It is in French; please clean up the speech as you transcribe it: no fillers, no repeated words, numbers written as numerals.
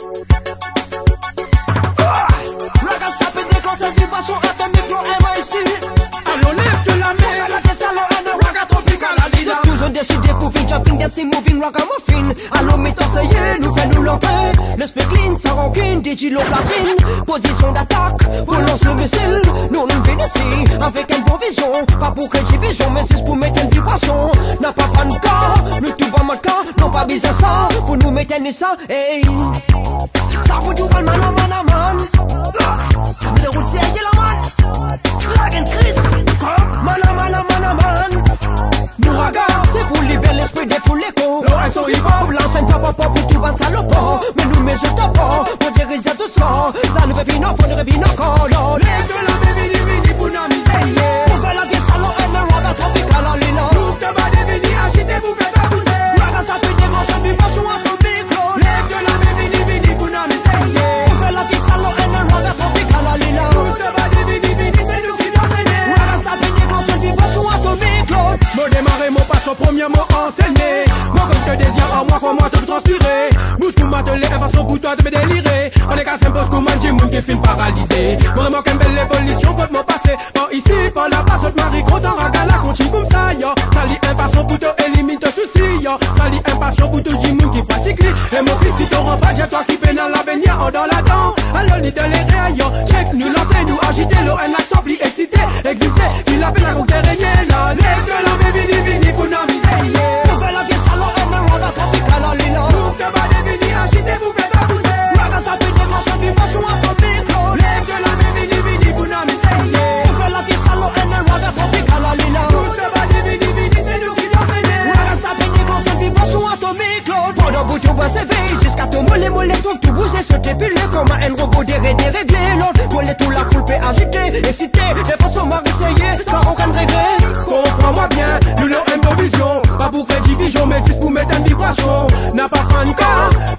Décidé pour faire jumping, dancing, moving, ragamuffin. Allons, mettons, ça y est, nous fait nous l'entrée. L'esprit clean, sans rancune, des kilos platine. Position d'attaque, relance le missile. Nous venons ici, avec une bonne vision. Pas pour que j'y vision, mais c'est pour mettre une vibration. N'a pas fan de cas, nous tout va mal cas. Non pas bizarre ça, pour nous mettre un ça, hey. Ça pour tout mal, man, man, man. Ça me déroule, c'est un la man. Flag and Chris, man, man, man, man. Mouraga, c'est pour libérer l'esprit des fous l'écho. L'oreille hip-hop, l'enseigne papa pour tout bas salopard. Mais nous, mais je t'en pas, on dirait ça tout ça. La nouvelle vie, non, faut nous revient encore. Lève de la bébé, vini pour nous miser. Pour faire la vie salon, un raga tropical en lilan. Ouvre ta bas des vini, agitez-vous, faites à pousser. Raga, ça fait des morceaux du bachon à ton micro. Lève de la bébé, vini pour nous miser. Pour faire la vie salon, un raga tropical en lilan. Ouvre ta bas des vini, c'est nous qui doit s'aider. Raga, ça fait des morceaux du bachon à ton micro. Me démarrer mon passe au premier mot enseigné. Moi comme je te désire en moi, faut moi te transpirer. Bouge pour m'atteler, façon pour toi de me délirer. On est qu'à s'impose comme un gym, qui filme paralysé. Moi manque une belle évolution, quand mon passé. Par ici, par là-bas, saute Marie, gros dans Ragala, continue comme ça, yo. Sali impatient pour te éliminer te soucis, yo. Sali impatient pour te gym, qui pratique li. Et mon fils, si t'en rends pas, j'ai toi qui peine dans la baignade, en dans la dent. Alors, ni de les yo. Check, nous lancer, nous agiter, l'eau, un accent, pli excité, exister. Il a peine à compter régner, là. Lève de la vini pour nous miser. Pour faire la vie salon, un raga tropical en lilan. Ouvre ta bas des vini, agitez-vous, faites à pousser. Raga, ça fait des morceaux du bachon à ton micro. Lève de la vini pour nous miser. Pour faire la vie salon, un raga tropical en lilan. Ouvre ta bas des vini, c'est nous qui doit s'aider. Raga, ça fait des morceaux du bachon à ton micro. Pendant bout tout va s'éveiller, jusqu'à ton mollet, trouve tout bouger, sauter, piler comme un robot déréglé. L'autre, mollet, tout la foule peut agiter, exciter, des façons m'arrêter, sans aucun regret. Comprends-moi bien, nous l'avons improvision. Pas pour que division, mais c'est pour mettre une vibration. N'a pas fan car,